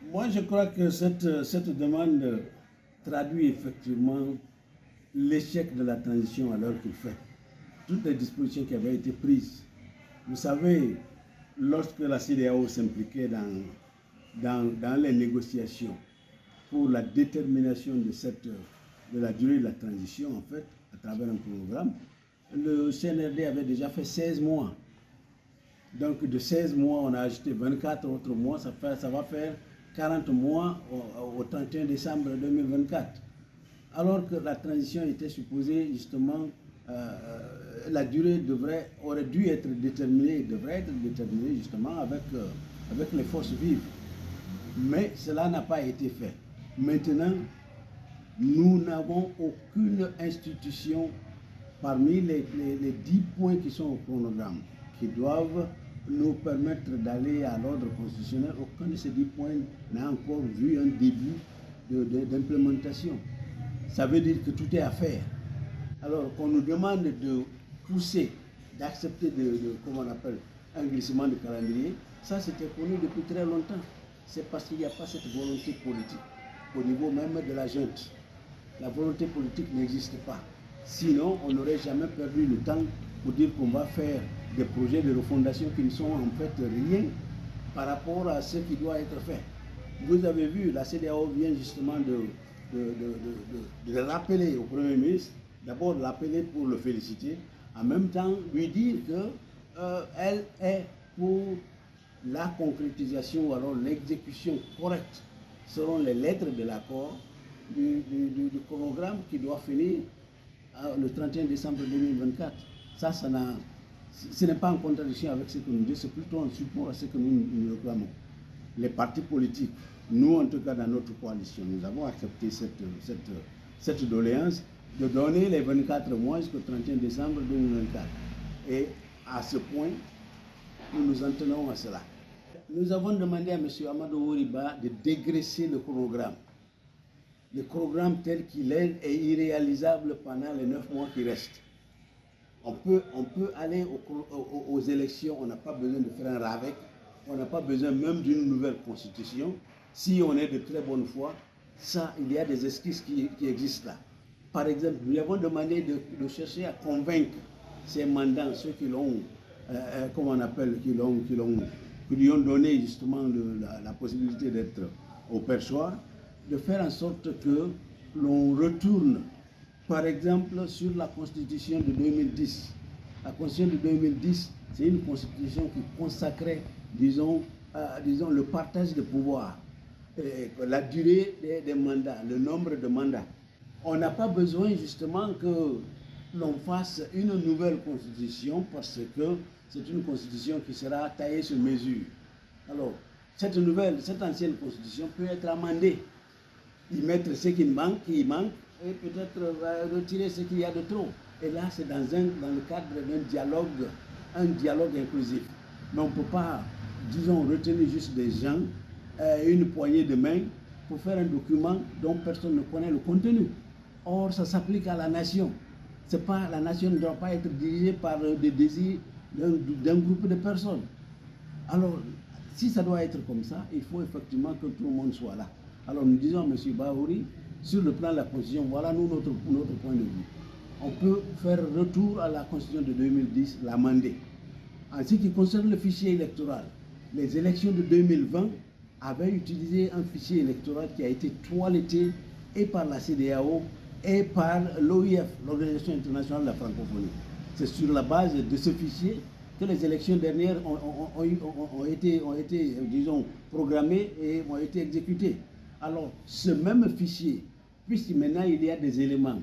Moi, je crois que cette demande traduit effectivement l'échec de la transition à l'heure qu'il fait. Toutes les dispositions qui avaient été prises. Vous savez, lorsque la CEDEAO s'impliquait dans les négociations pour la détermination de la durée de la transition, en fait, à travers un programme, le CNRD avait déjà fait 16 mois. Donc de 16 mois, on a ajouté 24 autres mois, ça va faire 40 mois au 31 décembre 2024. Alors que la transition était supposée justement, la durée aurait dû être déterminée, devrait être déterminée justement avec les forces vives. Mais cela n'a pas été fait. Maintenant, nous n'avons aucune institution parmi les 10 points qui sont au chronogramme, qui doivent nous permettre d'aller à l'ordre constitutionnel. Aucun de ces 10 points n'a encore vu un début d'implémentation. Ça veut dire que tout est à faire. Alors qu'on nous demande de pousser, d'accepter comment on appelle, un glissement de calendrier, ça c'était connu depuis très longtemps. C'est parce qu'il n'y a pas cette volonté politique au niveau même de la junte. La volonté politique n'existe pas. Sinon, on n'aurait jamais perdu le temps pour dire qu'on va faire des projets de refondation qui ne sont en fait rien par rapport à ce qui doit être fait. Vous avez vu, la CEDEAO vient justement de rappeler au Premier ministre, d'abord l'appeler pour le féliciter, en même temps lui dire qu'elle est pour la concrétisation ou alors l'exécution correcte selon les lettres de l'accord du chronogramme qui doit finir le 31 décembre 2024. Ce n'est pas en contradiction avec ce que nous disons, c'est plutôt en support à ce que nous réclamons. Les partis politiques, nous en tout cas dans notre coalition, nous avons accepté cette doléance de donner les 24 mois jusqu'au 31 décembre 2024. Et à ce point, nous nous en tenons à cela. Nous avons demandé à M. Amadou Ouriba de dégraisser le chronogramme. Le programme tel qu'il est irréalisable pendant les 9 mois qui restent. On peut aller aux élections, on n'a pas besoin de faire un RAVEC, on n'a pas besoin même d'une nouvelle constitution. Si on est de très bonne foi, ça, il y a des esquisses qui existent là. Par exemple, nous avons demandé de chercher à convaincre ces mandants, ceux qui l'ont, comment on appelle, qui lui ont donné justement la possibilité d'être au perchoir, de faire en sorte que l'on retourne, par exemple, sur la Constitution de 2010. La Constitution de 2010, c'est une Constitution qui consacrait, disons, le partage de pouvoir, la durée des mandats, le nombre de mandats. On n'a pas besoin justement que l'on fasse une nouvelle Constitution parce que c'est une Constitution qui sera taillée sur mesure. Alors, cette ancienne Constitution peut être amendée. Y mettre ce qui manque, et peut-être retirer ce qu'il y a de trop. Et là, c'est dans le cadre d'un dialogue inclusif. Mais on ne peut pas, disons, retenir juste des gens, une poignée de main, pour faire un document dont personne ne connaît le contenu. Or, ça s'applique à la nation. La nation ne doit pas être dirigée par des désirs d'un groupe de personnes. Alors, si ça doit être comme ça, il faut effectivement que tout le monde soit là. Alors nous disons à M. Bahouri, sur le plan de la Constitution, voilà notre point de vue. On peut faire retour à la Constitution de 2010, l'amender. En ce qui concerne le fichier électoral, les élections de 2020 avaient utilisé un fichier électoral qui a été toiletté et par la CEDEAO et par l'OIF, l'Organisation internationale de la francophonie. C'est sur la base de ce fichier que les élections dernières ont été, disons, programmées et ont été exécutées. Alors, ce même fichier, puisque maintenant il y a des éléments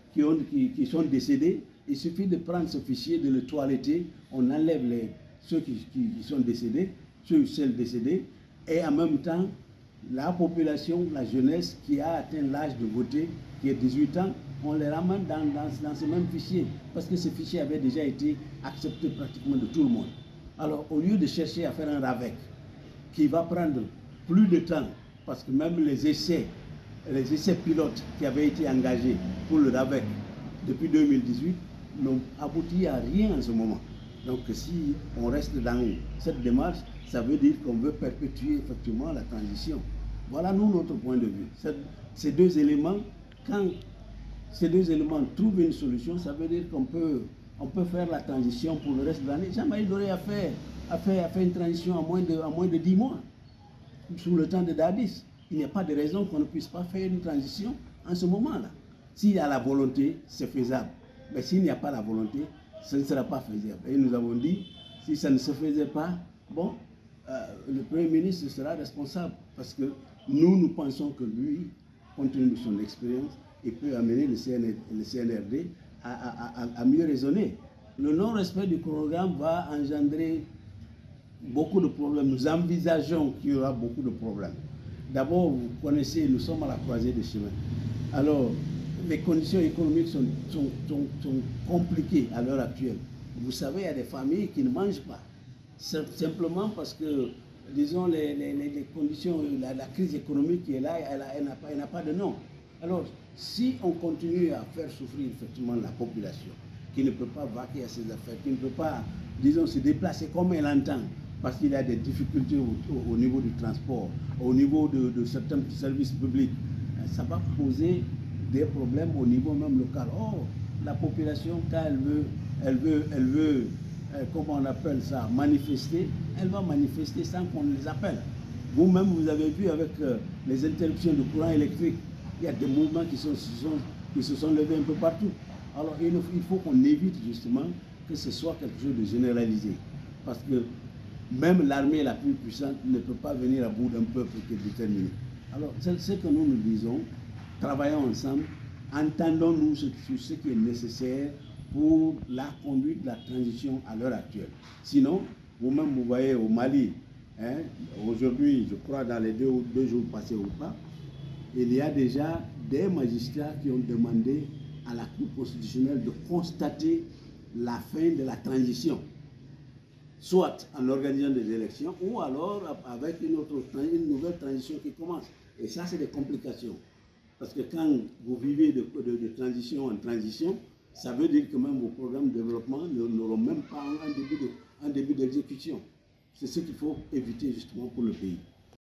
qui sont décédés, il suffit de prendre ce fichier, de le toiletter, on enlève ceux qui sont décédés, ceux ou celles décédées, et en même temps, la population, la jeunesse qui a atteint l'âge de voter, qui est 18 ans, on les ramène dans ce même fichier, parce que ce fichier avait déjà été accepté pratiquement de tout le monde. Alors, au lieu de chercher à faire un RAVEC, qui va prendre plus de temps, parce que même les essais pilotes qui avaient été engagés pour le RAVEC depuis 2018 n'ont abouti à rien en ce moment. Donc si on reste dans cette démarche, ça veut dire qu'on veut perpétuer effectivement la transition. Voilà nous notre point de vue. Ces deux éléments, quand ces deux éléments trouvent une solution, ça veut dire qu'on peut faire la transition pour le reste de l'année. Jean-Marie Doré a fait une transition en moins de 10 mois, sous le temps de Dadis. Il n'y a pas de raison qu'on ne puisse pas faire une transition en ce moment-là. S'il y a la volonté, c'est faisable. Mais s'il n'y a pas la volonté, ce ne sera pas faisable. Et nous avons dit, si ça ne se faisait pas, bon, le Premier ministre sera responsable. Parce que nous pensons que lui, compte tenu de son expérience, il peut amener le CNRD à mieux raisonner. Le non-respect du programme va engendrer beaucoup de problèmes. Nous envisageons qu'il y aura beaucoup de problèmes. D'abord, vous connaissez, nous sommes à la croisée des chemins. Alors, les conditions économiques sont compliquées à l'heure actuelle. Vous savez, il y a des familles qui ne mangent pas. Simplement parce que, disons, les conditions, la crise économique qui est là, elle n'a pas de nom. Alors, si on continue à faire souffrir effectivement la population, qui ne peut pas vaquer à ses affaires, qui ne peut pas, disons, se déplacer comme elle entend, parce qu'il y a des difficultés au niveau du transport, au niveau de certains services publics, ça va poser des problèmes au niveau même local. Or, la population, quand elle veut, comment on appelle ça, manifester, elle va manifester sans qu'on les appelle. Vous-même, vous avez vu avec les interruptions de courant électrique, il y a des mouvements qui se sont levés un peu partout. Alors, il faut qu'on évite justement que ce soit quelque chose de généralisé. Parce que même l'armée la plus puissante ne peut pas venir à bout d'un peuple qui est déterminé. Alors, c'est ce que nous disons, travaillons ensemble, entendons-nous sur ce qui est nécessaire pour la conduite de la transition à l'heure actuelle. Sinon, vous-même, vous voyez au Mali, hein, aujourd'hui, je crois dans les deux jours passés ou pas, il y a déjà des magistrats qui ont demandé à la Cour constitutionnelle de constater la fin de la transition, soit en organisant des élections ou alors avec une nouvelle transition qui commence. Et ça, c'est des complications. Parce que quand vous vivez de transition en transition, ça veut dire que même vos programmes de développement n'auront même pas un début d'exécution. C'est ce qu'il faut éviter justement pour le pays.